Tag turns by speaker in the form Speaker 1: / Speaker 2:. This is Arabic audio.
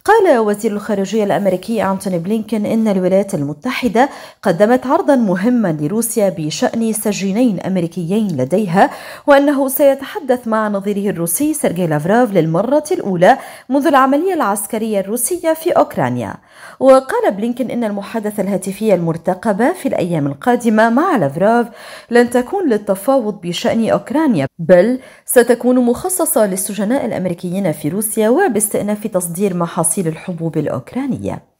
Speaker 1: قال وزير الخارجية الأمريكي أنتوني بلينكين إن الولايات المتحدة قدمت عرضا مهما لروسيا بشأن سجينين أمريكيين لديها، وأنه سيتحدث مع نظيره الروسي سيرجي لافروف للمرة الأولى منذ العملية العسكرية الروسية في أوكرانيا. وقال بلينكين إن المحادثة الهاتفية المرتقبة في الأيام القادمة مع لافروف لن تكون للتفاوض بشأن أوكرانيا، بل ستكون مخصصة للسجناء الأمريكيين في روسيا وباستئناف تصدير محاصيل الحبوب الأوكرانية.